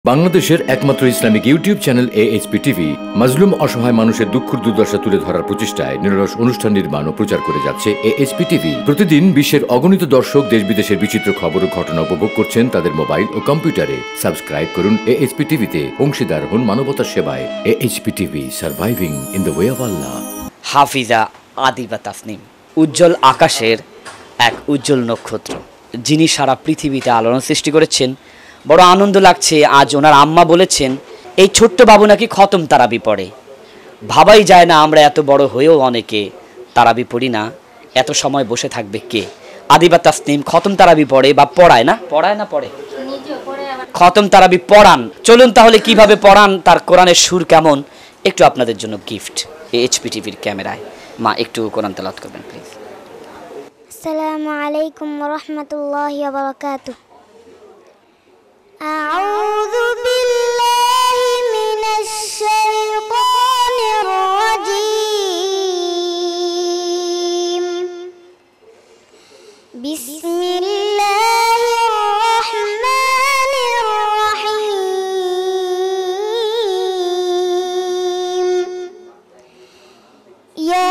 বাংলাদেশের একমাত্র Islamic YouTube channel AHP TV মাজলুম অসহায় মানুষের দুঃখ দুর্দশা তুলে ধরার প্রচেষ্টায় নিরলস অনুষ্ঠান নির্মাণ ও প্রচার করে যাচ্ছে AHP টিভি। প্রতিদিন বিশ্বের অগণিত দর্শক দেশ বিদেশের বিচিত্র খবর ও ঘটনা উপভোগ করছেন তাদের মোবাইল ও কম্পিউটারে। সাবস্ক্রাইব করুন AHP টিভিতে, অংশীদার হন মানবতার সেবায়। AHP TV, surviving in the way of Allah. Hafiza Adiba Tasnim উজ্জ্বল আকাশের এক উজ্জ্বল নক্ষত্র, যিনি সারা পৃথিবীতে আলোড়ন সৃষ্টি করেছেন। বড় আনন্দ লাগছে, আজ ওনার আম্মা বলেছেন এই ছোট্ট বাবু নাকি খতম তারাবি পড়ে। ভাবাই যায় না আমরা এত বড় হয়েও অনেকে তারাবি পড়ি না। এত সময় বসে থাকবে কে? আদিবা তাসনিম খতম তারাবি পড়ে বা পড়ায় না পড়ে খতম তারাবি পড়ান। চলুন তাহলে কিভাবে পড়ান, তার কোরআনের সুর কেমন, একটু আপনাদের জন্য গিফট AHP টিভির ক্যামেরায়। মা একটু কোরআন তেলাওয়াত করবেন প্লিজ। আসসালামু আলাইকুম ওয়া রাহমাতুল্লাহি ওয়া বারাকাতুহু। আউযু বিল্লাহি মিনাশ শাইতানির রাজীম। বিসমিল্লাহির রাহমানির রাহিম। ইয়া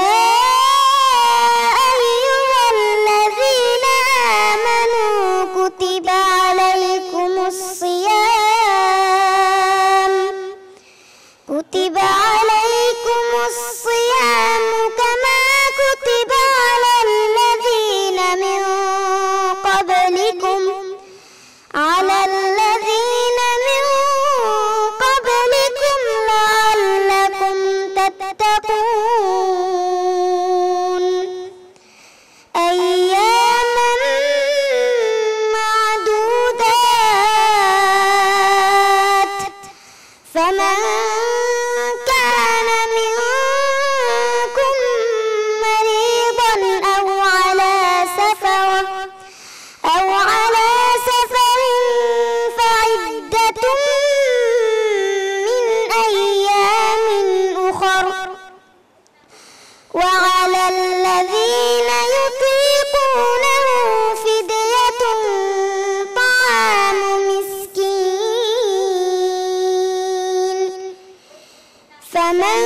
فمن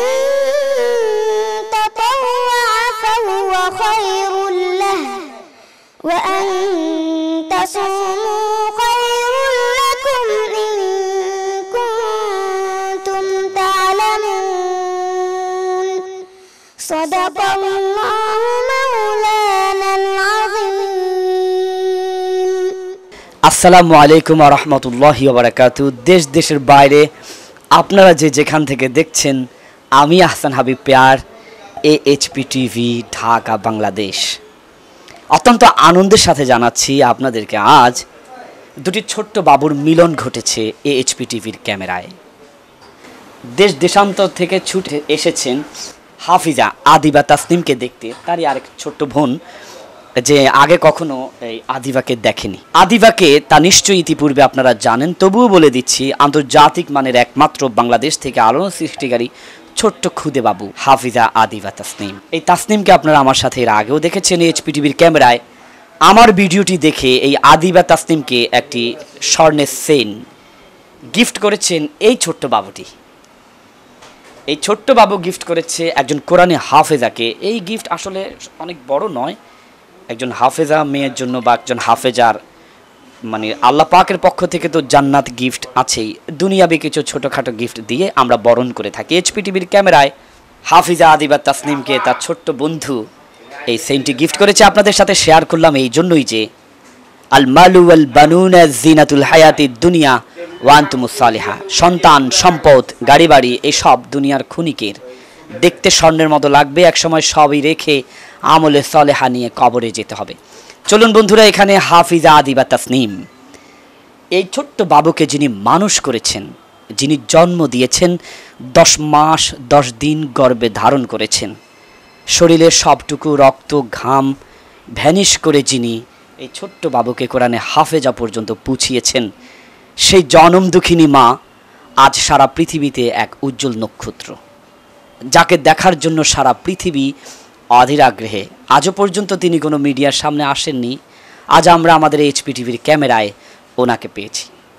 تطوع فهو خير له وأن تصوموا خير لكم إن كنتم تعلمون صدق الله مولانا العظيم। আসসালামু আলাইকুম ওয়া রাহমাতুল্লাহি ওয়া বারাকাতুহু। দেশ দেশের বাইরে আপনারা যেখান থেকে দেখছেন, আমি আহসান হাবিব পেয়ার, AHP টিভি, ঢাকা, বাংলাদেশ। অত্যন্ত আনন্দের সাথে জানাচ্ছি আপনাদেরকে আজ দুটি ছোট্ট বাবুর মিলন ঘটেছে AHP টিভির ক্যামেরায়। দেশ দেশান্তর থেকে ছুটে এসেছেন হাফিজা আদিবা তাসনিমকে দেখতে। তারই আরেক ছোট্ট বোন যে আগে কখনো এই আদিবাকে দেখেনি। আদিবাকে তা নিশ্চয়ই ইতিপূর্বে আপনারা জানেন, তবুও বলে দিচ্ছি, আন্তর্জাতিক মানের একমাত্র বাংলাদেশ থেকে আলোড়ন সৃষ্টিকারী ছোট্ট খুদে বাবু হাফিজা আদিবা তাসনিম। এই তাসনিমকে আপনারা আমার সাথে এর আগেও দেখেছেন AHP টিভির ক্যামেরায়। আমার ভিডিওটি দেখে এই আদিবা তাসনিমকে একটি স্বর্ণের চেইন গিফট করেছেন এই ছোট্ট বাবুটি। এই ছোট্ট বাবু গিফট করেছে একজন কোরআনে হাফেজাকে। এই গিফট আসলে অনেক বড় নয়, একজন হাফেজা মেয়ের জন্য বা একজন হাফেজার মানে আল্লাহ পাকের পক্ষ থেকে তো জান্নাত গিফট আছেই, দুনিয়াবি কিছু ছোটোখাটো গিফট দিয়ে আমরা বরণ করে থাকি। AHP টিভির ক্যামেরায় হাফিজা আদিবা তাসনিমকে তার ছোট্ট বন্ধু এই সেন্টটি গিফট করেছে। আপনাদের সাথে শেয়ার করলাম এই জন্যই যে আল মালু ওয়াল বানুনা জিনাতুল হায়াতিদ দুনিয়া ওয়া আনতুমুস সালিহা। সন্তান, সম্পদ, গাড়ি বাড়ি এসব দুনিয়ার ক্ষণিকের, দেখতে স্বর্ণের মতো লাগবে, একসময় সবই রেখে আমলে সালেহা নিয়ে কবরে যেতে হবে। চলুন বন্ধুরা, এখানে হাফিজা আদিবা তাসনিম এই ছোট্ট বাবুকে যিনি মানুষ করেছেন, যিনি জন্ম দিয়েছেন, 10 মাস 10 দিন গর্ভে ধারণ করেছেন, শরীরের সবটুকু রক্ত ঘাম ভ্যানিশ করে যিনি এই ছোট্ট বাবুকে কোরআনে হাফেজা পর্যন্ত পৌঁছিয়েছেন, সেই জনম দুঃখিনী মা আজ সারা পৃথিবীতে এক উজ্জ্বল নক্ষত্র, যাকে দেখার জন্য সারা পৃথিবী অধীর আগ্রহে। আজও পর্যন্ত তিনি কোনো মিডিয়ার সামনে আসেননি, আজ আমরা আমাদের AHP টিভির ক্যামেরায় ওনাকে পেয়েছি।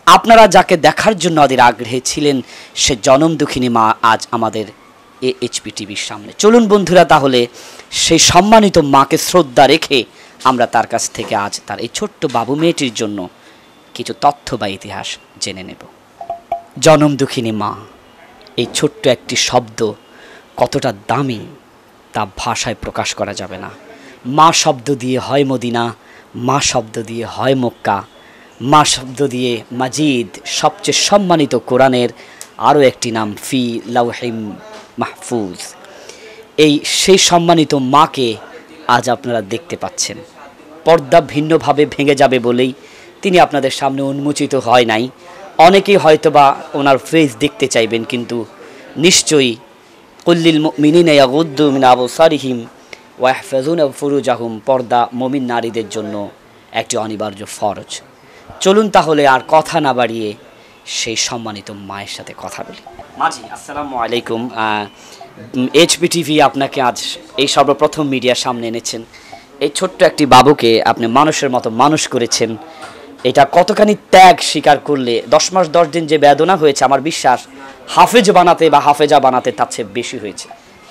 আপনারা যাকে দেখার জন্য ওদের আগ্রহে ছিলেন, সে জনম দুঃখিনী মা আজ আমাদের AHP টিভির সামনে। চলুন বন্ধুরা, তাহলে সেই সম্মানিত মাকে শ্রদ্ধা রেখে আমরা তার কাছ থেকে আজ তার এই ছোট্ট বাবু মেয়েটির জন্য কিছু তথ্য বা ইতিহাস জেনে নেব। জনম দুঃখিনী মা, এই ছোট্ট একটি শব্দ কতটা দামি তা ভাষায় প্রকাশ করা যাবে না। মা শব্দ দিয়ে হয় মদিনা, মা শব্দ দিয়ে হয় মক্কা, মা শব্দ দিয়ে মাজিদ, সবচেয়ে সম্মানিত কোরআনের আরও একটি নাম ফি লাউহিম মাহফুজ। সেই সম্মানিত মাকে আজ আপনারা দেখতে পাচ্ছেন। পর্দা ভিন্নভাবে ভেঙে যাবে বলেই তিনি আপনাদের সামনে উন্মোচিত হয় নাই। অনেকেই হয়তোবা ওনার ফেস দেখতে চাইবেন, কিন্তু নিশ্চয়ই কুল্লিল মুমিনিনা ইয়াগুদ্দু মিন আবসারিহিম ওয়া ইয়াহফাযুনা ফুরুজাহুম, পর্দা মুমিন নারীদের জন্য একটি অনিবার্য ফরজ। চলুন তাহলে আর কথা না বাড়িয়ে সেই সম্মানিত মায়ের সাথে কথা বলি। মাজি, আসসালামু আলাইকুম। HP টিভি আপনাকে আজ এই সর্বপ্রথম মিডিয়ার সামনে এনেছেন। এই ছোট্ট একটি বাবুকে আপনি মানুষের মতো মানুষ করেছেন। এটা কতখানি ত্যাগ স্বীকার করলে 10 মাস 10 দিন যে বেদনা হয়েছে, আমার বিশ্বাস হাফেজ বানাতে বা হাফেজা বানাতে তার চেয়ে বেশি হয়েছে।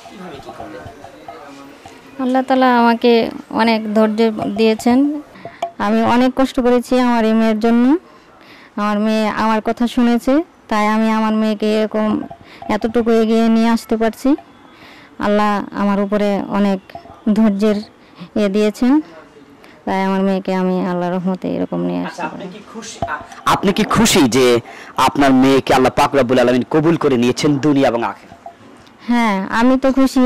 আল্লাহ তাআলা আমাকে অনেক ধৈর্য দিয়েছেন। আমি অনেক কষ্ট করেছি আমার এই মেয়ের জন্য। আমার মেয়ে আমার কথা শুনেছে, তাই আমি আমার মেয়েকে এরকম এতটুকু এগিয়ে নিয়ে আসতে পারছি। আল্লাহ আমার উপরে অনেক ধৈর্যের দিয়েছেন, তাই আমার মেয়েকে আমি আল্লাহর রহমতে এরকম নিয়ে আসছি। আপনি কি খুশি যে আপনার মেয়েকে আল্লাহ পাক রব্বুল আলামিন কবুল করে নিয়েছেন দুনিয়া এবং আখিরাত? হ্যাঁ, আমি তো খুশি।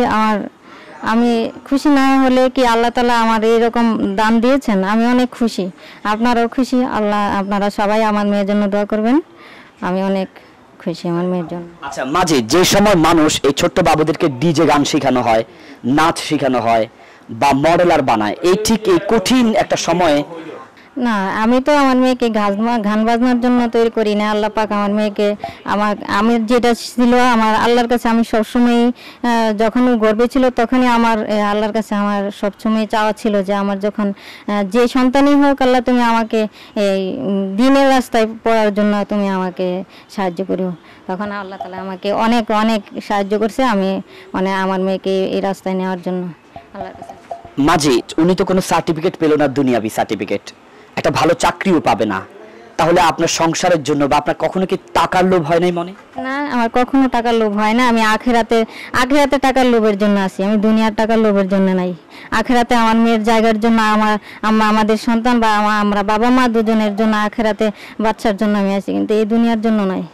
আমি খুশি না হলে কি আল্লাহ তাআলা আমার এইরকম দান দিয়েছেন, আমি অনেক খুশি। আপনারাও খুশি। আপনারা সবাই আমার মেয়ের জন্য দোয়া করবেন। আমি অনেক খুশি আমার মেয়ের জন্য। আচ্ছা মাঝে যে সময় মানুষ এই ছোট্ট বাবুদেরকে ডিজে গান শেখানো হয়, নাচ শেখানো হয় বা মডেলার বানায়, এই ঠিক এই কঠিন একটা সময়ে না, আমি তো আমার মেয়েকে গান বাজনার জন্য তৈরি করি না। আল্লাহ পাক আমার মেয়েকে আমি যেটা ছিল আমার আল্লাহর কাছে, আমি সবসময় যখন গর্বে ছিল তখনই আমার আল্লাহর কাছে আমার সবসময় চাওয়া ছিল যে আমার যখন যে সন্তানই হোক, আল্লাহ তুমি আমাকে এই দিনের রাস্তায় পড়ার জন্য তুমি আমাকে সাহায্য করিও। তখন আল্লাহ তাআলা আমাকে অনেক অনেক সাহায্য করছে আমি আমার মেয়েকে এই রাস্তায় নেওয়ার জন্য আল্লাহর কাছে। মাঝে উনি তো কোনো সার্টিফিকেট পেল না, দুনিয়াবি সার্টিফিকেট, একটা ভালো চাকরিও পাবে না, তাহলে আপনার সংসারের জন্য বা আপনার কখনো কি টাকার লোভ হয় নাই মনে? না, আমার কখনো টাকার লোভ হয় না। আমি আখিরাতে টাকার লোভের জন্য আছি, আমি দুনিয়ার টাকার লোভের জন্য নাই। আখিরাতে আমার মেয়ের জায়গার জন্য, আমাদের সন্তান বা আমরা বাবা মা দুজনের জন্য, আখিরাতে বাচ্চার জন্য আমি আছি, কিন্তু এই দুনিয়ার জন্য নাই।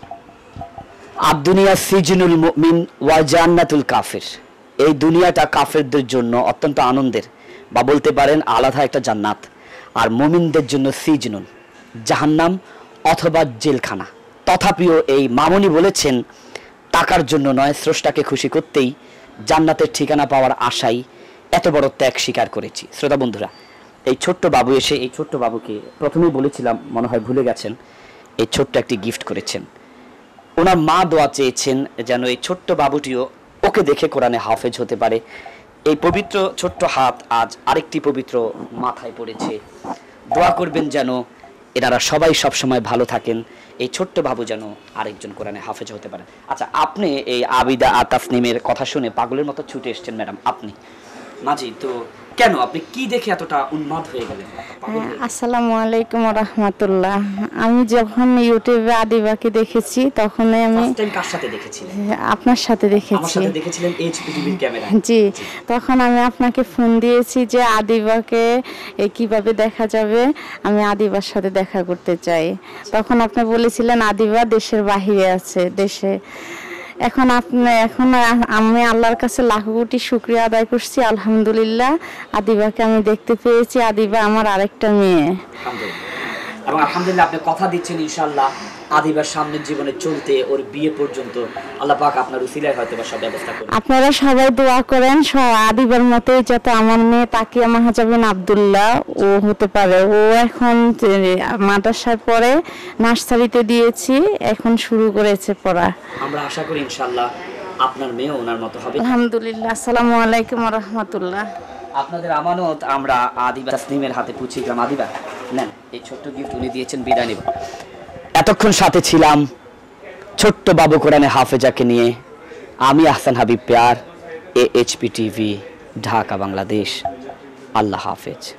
আদ-দুনিয়া সিজনুল মুমিন ওয়া জান্নাতুল কাফির, এই দুনিয়াটা কাফেরদের জন্য অত্যন্ত আনন্দের বা বলতে পারেন আলাদা একটা জান্নাত, আর মুমিনদের জন্য সিজনুন, জাহান্নাম অথবা জেলখানা। তথাপিও এই মামুনি বলেছেন টাকার জন্য নয়, স্রষ্টাকে খুশি করতেই জান্নাতের ঠিকানা পাওয়ার আশায় এত বড় ত্যাগ স্বীকার করেছি। শ্রোতা বন্ধুরা, এই ছোট্ট বাবু এসে এই ছোট্ট বাবুকে প্রথমেই বলেছিলাম, মনে হয় ভুলে গেছেন, এই ছোট্ট একটি গিফট করেছেন। ওনার মা দোয়া চেয়েছেন যেন এই ছোট্ট বাবুটিও ওকে দেখে কোরআনে হাফেজ হতে পারে। এই পবিত্র ছোট্ট হাত আজ আরেকটি পবিত্র মাথায় পড়েছে। দোয়া করবেন যেন এনারা সবাই সবসময় ভালো থাকেন, এই ছোট্ট বাবু যেন আরেকজন কোরআনে হাফেজ হতে পারেন। আচ্ছা, আপনি এই আবিদা তাসনিমের কথা শুনে পাগলের মতো ছুটে এসেছেন ম্যাডাম, আপনি মাঝি তো কেন, আপনি কি দেখে এতটা উন্মাদ হয়ে গেলেন? আসসালামু আলাইকুম ওয়া রাহমাতুল্লাহ। আমি যখন ইউটিউবে আদিবাকে দেখেছি তখন আমি কার সাথে দেখেছিলেন? আপনার সাথে দেখেছি। আমার সাথে দেখেছিলেন HP টিভির ক্যামেরায়? জি, তখন আমি আপনাকে ফোন দিয়েছি যে আদিবাকে কিভাবে দেখা যাবে, আমি আদিবার সাথে দেখা করতে চাই। তখন আপনি বলেছিলেন আদিবা দেশের বাহিরে আছে, দেশে। এখন আমি আল্লাহর কাছে লাখ কোটি শুকরিয়া আদায় করছি, আলহামদুলিল্লাহ আদিবাকে আমি দেখতে পেয়েছি। আদিবা আমার আরেকটা মেয়ে। এবং আলহামদুলিল্লাহ আপনি কথা দিচ্ছেন ইনশাআল্লাহ আদিবার সামনের জীবনে চলতে, ওর বিয়ে পর্যন্ত আল্লাহ পাক আপনার উসিলায় হয়তো বা সব ব্যবস্থা করবেন। আপনারা সবাই দোয়া করেন আদিবার মতোই যাতে আমার মেয়ে তাকিয়া মাহজাবিন আব্দুল্লাহ ও হতে পারে। ও এখন মাদ্রাসায় পড়ে, নার্সারিতে দিয়েছি, এখন শুরু করেছে পড়া। আমরা আশা করি ইনশাআল্লাহ আপনার মেয়ে ওনার মতো হবে। আলহামদুলিল্লাহ। আসসালামু আলাইকুম ওয়া রাহমাতুল্লাহ। আপনাদের আমানত আমরা আদিবা তাসনিমের হাতে পৌঁছে গেলাম। আদিবা নেন এই ছোট্ট গিফট উনি দিয়েছেন, বিদায় নেব। এতক্ষণ সাথে ছিলাম ছোট্ট বাবু কোরআনে হাফেজাকে নিয়ে। আমি আহসান হাবিব পেয়ার, AHP টিভি, ঢাকা, বাংলাদেশ। আল্লাহ হাফেজ।